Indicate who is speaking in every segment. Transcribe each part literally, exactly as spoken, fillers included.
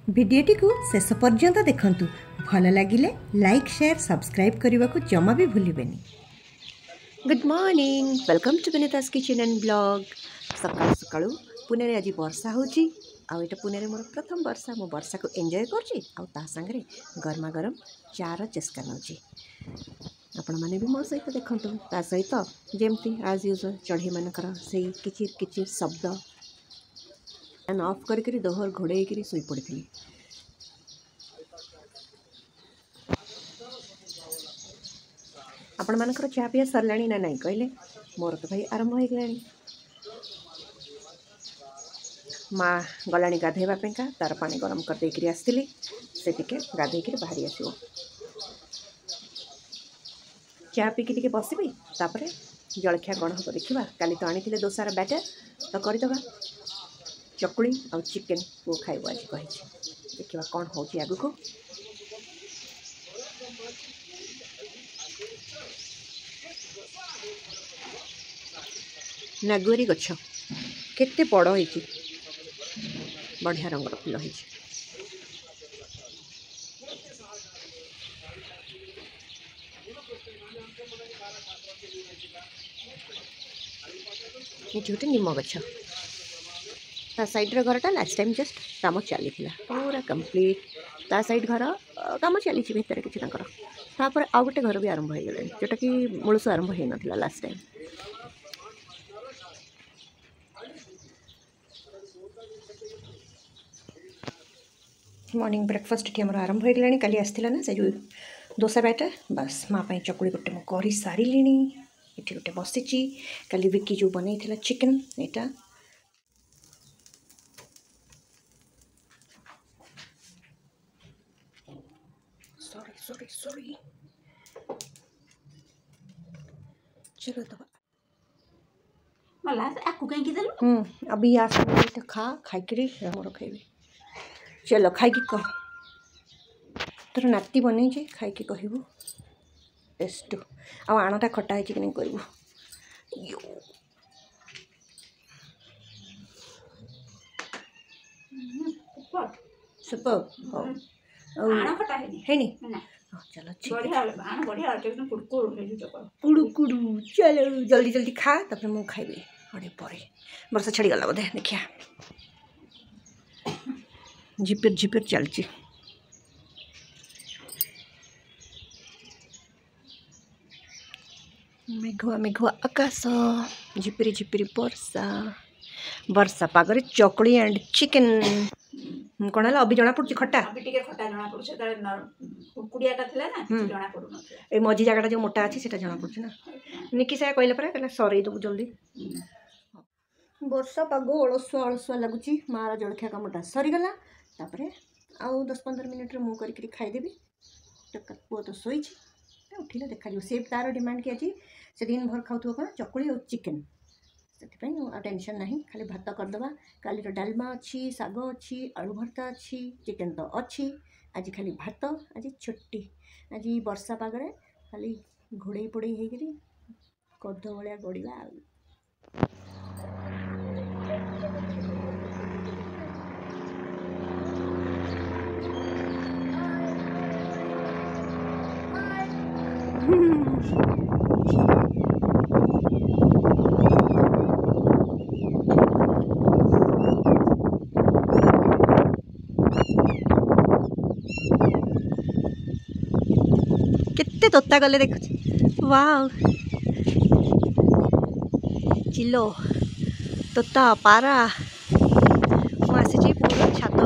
Speaker 1: भिडियोटी को शेष पर्यंत देखंतु भल लगिले लाइक शेयर सब्सक्राइब करने को जमा भी भूलिबेनी। Good morning, welcome to Vinita's kitchen and blog. सकाळु सकाळु पुणे आज वर्षा होची आ एटा पुणे मोर प्रथम वर्षा। मो वर्षा को एंजॉय करची आ ता संगे गरमा गरम चार चेष्टा नउची। आपण माने भी मो सहित देखंतु ता सहित जेमती आज यूजुअल चढ़ी मानकर से किचिर किचिर शब्द फैन ऑफ करके दोहर घोड़े कर शोई पड़ी। आपण मानकर चा पिया सरलाणी ना नहीं कहले मोर तो भाई आरंभ हो गलानी। माँ गलानी गाधेवा पेंका तार पानी गरम कर देकरी आसतिली से टिके गाधेकरी बाहरी आसीबो। चा पीकी टिके बसबी तापरे जलखिया कौन हम देखा। काली तो आनी दोसार बैटर तो करदे चकुड़ी और चिकेन वो खाइब आज कही देखा कौन हो आग को। नागुरी गछ केते बड़ हो बढ़िया रंगर फुल हो। गोटे निम गछ ता साइड रे घरटा लास्ट टाइम जस्ट काम चली पूरा कंप्लीट ता साइड घर काम चली भीतर किसी तापर आउ गोटे घर भी आरंभ हो गले जोटा कि मूलस आरंभ हो ना लास्ट टाइम। मॉर्निंग ब्रेकफास्ट ये आरंभ हो गला। काली आसला ना से जो दोसा बैटर बस माँ चकुड़ी गोटे मुझे कर सारे ये गोटे बसी। काली विकी जो बनई चिकेन यहाँ सॉरी सॉरी सॉरी चलो तो
Speaker 2: मला आपको कहीं की दल
Speaker 1: हम्म अभी आ तो खा खाई करी मोर खाइबी। चलो खाई की कह तोर नाती बन खाई की कहबू टेस्ट आ आणटा खटा है कि नहीं करबू। सुपर है नी चलो कुड़ू चलो जल्दी जल्दी खा तब मुझे खाइबी अड़े पर वर्षा छाड़ी गला बोधे देखिया झिपिर झिपिर चलची। मेघुआ मेघुआ आकाश झिपिरी झिपिरी वर्षा वर्षा पागरे चकड़ी एंड चिकेन कौन है अभी जना पड़ी खटा
Speaker 2: अभी टिके खटा जना पड़छ त कुकुड़ियाटा थिला ना जना पड़ु न
Speaker 1: ए मझी जगहटा जो मोटा अछि सेटा जना पड़छ ना। निकी साया कहले परा कहला सरी दबु जल्दी वर्षा पाग अलसुआ अलसुआ लगुची। मार जलखिया कामटा सरी गला तापरे आउ दस पंद्रह मिनिट रे मु करी खाईदेवी। पुआ तो शोई उठिले देखा से तार डिमांड कि आज से दिन भर खाऊ कौन चकुड़ी और चिकेन से टेंशन ना खाली भात करदे। काली डालमा अच्छी साग अच्छी आलू भर्ता अच्छी चिकेन तो अच्छी आज खाली भात आज छुट्टी आज वर्षा पागरे खाली घोड़े पोड़े होकर कद भाया गड़ा। केते तोता गले देखु वाव चिलो तोता पारा मुझे पूरा छात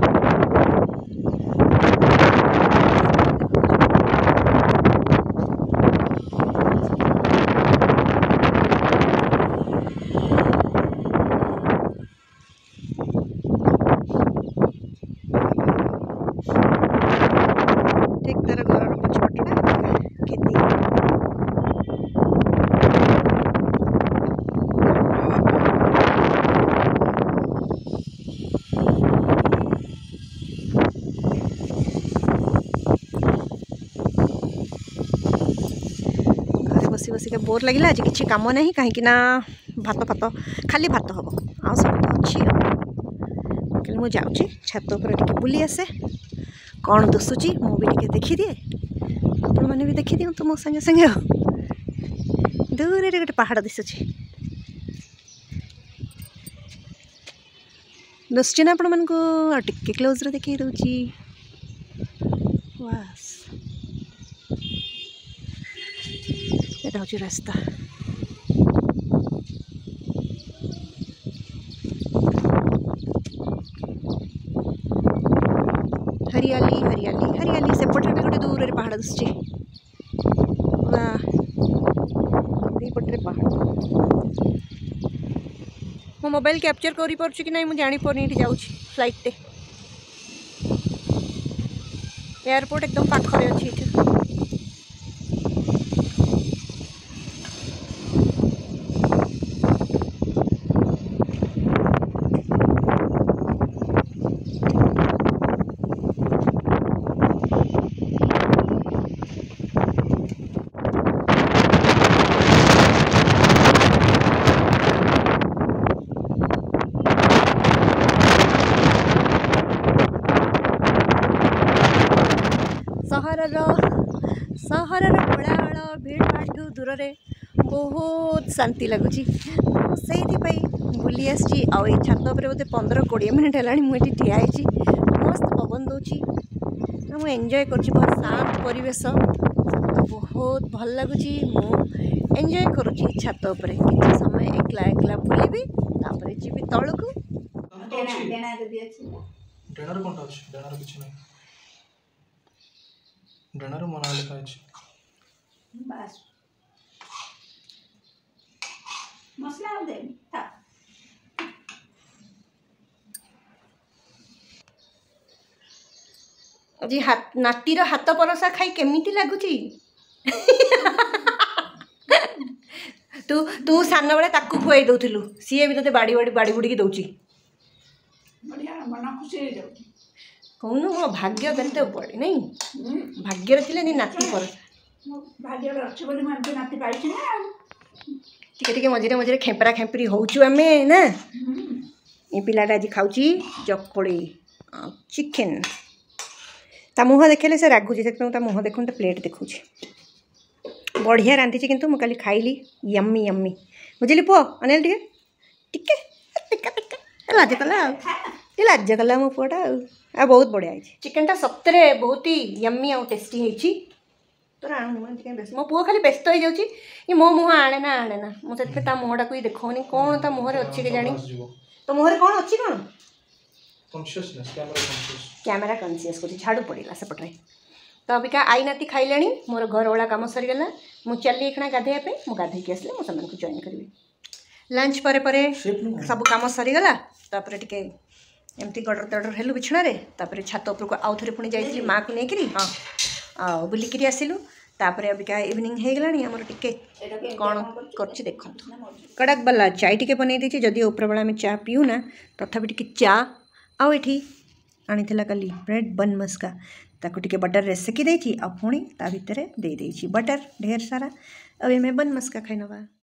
Speaker 1: बसी बसिका बोर लगे आज किसी कम ना कहीं भात फात खाली भात हम आ सब तो अच्छी ताले मु जाऊँगी छात उपर टिके बुली आसे कौन दुसुची मु भी टिके देखी दिए आपण मैंने भी देखी दियंतु मो संगे संगे दूर रे गोटे पहाड़ दिशुची दसुची ना आपण मानक टिके क्लोज रे देखी दउची वास एटा होची रास्ता हरियाली हरियाली हरियाली सेपटे भी गोटे दूर रे पहाड़ दिसुची वाह पटे पहाड़ मो मोबाइल कैप्चर करि परछु कि नहीं मु जानि परनी इठी जाउछि फ्लाइट ते एयरपोर्ट एकदम पाखरे अछि इठी सहरर सहरर कोलाहल भीड़भाड़ दूर रे बहुत शांति लगुच से बुली आसी आई छात उपर बोधे पंद्रह कोड़े मिनट है मुझे ठिया मस्त पवन दूची मुझे एंजॉय कर बहुत शांत परिवेश बहुत भल लगुच एंजॉय करुँची छात उपर किसी समय एकला एकला बुलबी तापर जी तलू
Speaker 3: डेनार मना लिखा है
Speaker 2: बस मसला दे था
Speaker 1: जी हाथ नाटीर हाथ परसा खाई केमिति लागुची तू तू सान बेले ताकू खुआई दउथिलु सीए भी तते बाड़ी बाड़ी बाड़ी बुड़ी की दउची
Speaker 2: बढ़िया मन खुशी हो जाउ
Speaker 1: कौन मो भाग्य देते पड़े नहीं भाग्य रे नि नाती पर
Speaker 2: भाग्य रे अछि बोली मन नाती पाइछि ना
Speaker 1: टिके टिके मझिरे मझिरे खेपरा खेपरी होउछु आमे ना ए पिलाटा आज खाउची चकड़ी चिकन ता मुह देखेले से रागुची से ता मुह देखुन ता प्लेट देखुची बढ़िया रांधी किंतु मु काली खाइली यम्मी यम्मी बुझिली पुओ अनिल टिके टिके टिका टिका लाज कला ये लाज कला मो पुओटा आ बहुत बढ़िया है चिकन टा सत्तरे बहुत ही यम्मी आउ टेस्टी है तोर मो पुओ खाली व्यस्त हो जाऊँगी ये मो मुँह आणे ना आणे ना मुझे ता मुहटा को देखनी कौन ता मुहर अच्छी के जानी तो मुहर कौन अच्छी कौन कैमेरा कन्सीयस को झाड़ू पड़ा सेपटे तो अबिका आई नाती खाइले मोर घर वाला कम सरीगला मुझे चली एखना गाधे मु गाधे आसले मुझे जॉइन करी लंच पर परे सब कम सरीगला तापर टिके एमती गडर तडर हेलु बिछणारे तापर छात उपरको आउ थरे पुणी जाइली माँ को लेकरी हाँ आ बुलिकी आसिलु तापर अबिका इवनिंग हो गलानी हमर टिके कौन करछि देखंतु कड़क वाला चाय टिके बनै देछि जदि ऊपर बेला में चा पियु ना तथापि टिके चा आउ एठी आनिथिला काली ब्रेड बन मस्का ताको टिके बटर रे सेकी देछि आ पुणी ता भितरे दे देछि बटर ढेर सारा अब एमे बन मस्का खाइ नबा।